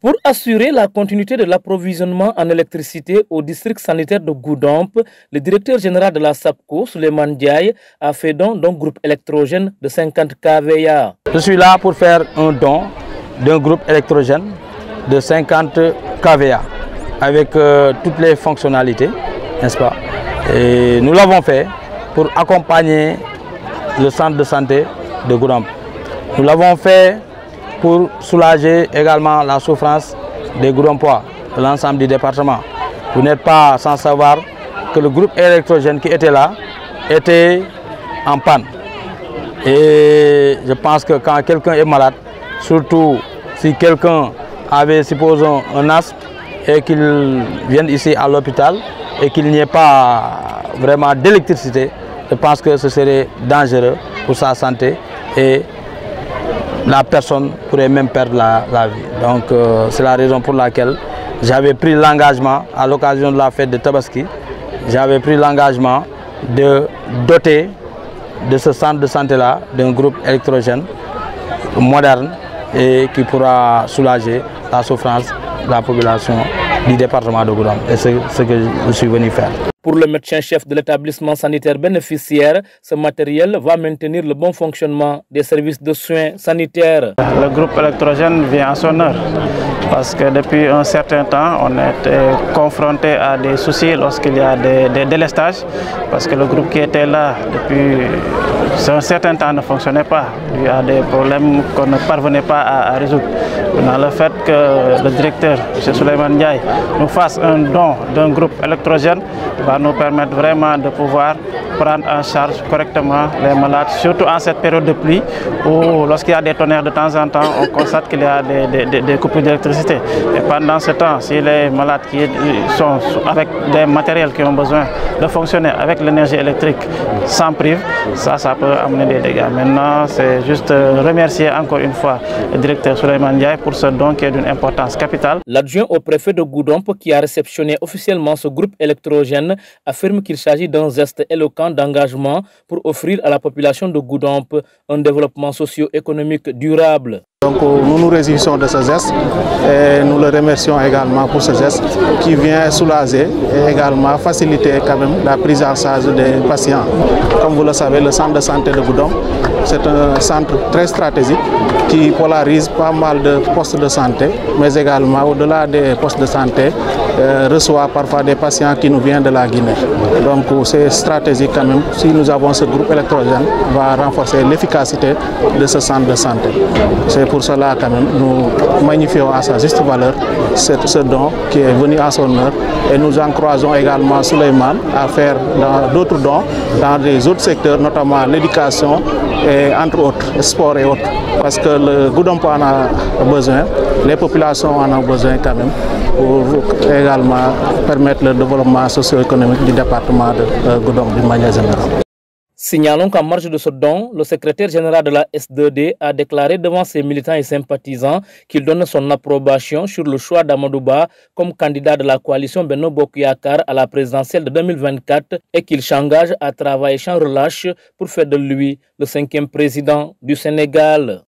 Pour assurer la continuité de l'approvisionnement en électricité au district sanitaire de Goudomp, le directeur général de la SAPCO, Souleymane Ndiaye, a fait don d'un groupe électrogène de 50 kVA. Je suis là pour faire un don d'un groupe électrogène de 50 kVA avec toutes les fonctionnalités, n'est-ce pas? Et nous l'avons fait pour accompagner le centre de santé de Goudomp. Nous l'avons fait pour soulager également la souffrance des Goudompois, de l'ensemble du département. Vous n'êtes pas sans savoir que le groupe électrogène qui était là était en panne. Et je pense que quand quelqu'un est malade, surtout si quelqu'un avait, supposons, un asthme et qu'il vienne ici à l'hôpital et qu'il n'y ait pas vraiment d'électricité, je pense que ce serait dangereux pour sa santé et la personne pourrait même perdre la vie. Donc c'est la raison pour laquelle j'avais pris l'engagement, à l'occasion de la fête de Tabaski, j'avais pris l'engagement de doter de ce centre de santé-là d'un groupe électrogène moderne et qui pourra soulager la souffrance de la population du département de Goudomp. Et c'est ce que je suis venu faire. Pour le médecin-chef de l'établissement sanitaire bénéficiaire, ce matériel va maintenir le bon fonctionnement des services de soins sanitaires. Le groupe électrogène vient à son heure parce que depuis un certain temps, on était confronté à des soucis lorsqu'il y a des délestages parce que le groupe qui était là depuis un certain temps ne fonctionnait pas. Il y a des problèmes qu'on ne parvenait pas à résoudre. Dans le fait que le directeur, M. Souleymane Ndiaye, nous fasse un don d'un groupe électrogène va nous permettre vraiment de pouvoir prendre en charge correctement les malades, surtout en cette période de pluie où lorsqu'il y a des tonnerres de temps en temps, on constate qu'il y a des coupures d'électricité. Et pendant ce temps, si les malades qui sont avec des matériels qui ont besoin de fonctionner avec l'énergie électrique s'en privent, ça peut amener des dégâts. Maintenant, c'est juste remercier encore une fois le directeur Souleymane Ndiaye pour ce don qui est d'une importance capitale. L'adjoint au préfet de Goudomp, qui a réceptionné officiellement ce groupe électrogène, affirme qu'il s'agit d'un geste éloquent d'engagement pour offrir à la population de Goudomp un développement socio-économique durable. Donc nous nous réjouissons de ce geste et nous le remercions également pour ce geste qui vient soulager et également faciliter quand même la prise en charge des patients. Comme vous le savez, le centre de santé de Goudomp, c'est un centre très stratégique qui polarise pas mal de postes de santé, mais également au-delà des postes de santé, reçoit parfois des patients qui nous viennent de la Guinée. Donc c'est stratégique quand même. Si nous avons ce groupe électrogène, va renforcer l'efficacité de ce centre de santé. C'est pour cela quand même nous magnifions à sa juste valeur ce don qui est venu à son heure et nous encourageons également Souleymane à faire d'autres dons dans des autres secteurs, notamment l'éducation et entre autres, le sport et autres. Parce que le Goudomp en a besoin, les populations en ont besoin quand même pour également permettre le développement socio-économique du département de Goudomp d'une manière générale. Signalons qu'en marge de ce don, le secrétaire général de la S2D a déclaré devant ses militants et sympathisants qu'il donne son approbation sur le choix d'Amadou Ba comme candidat de la coalition Benno Bokk Yakaar à la présidentielle de 2024 et qu'il s'engage à travailler sans relâche pour faire de lui le 5e président du Sénégal.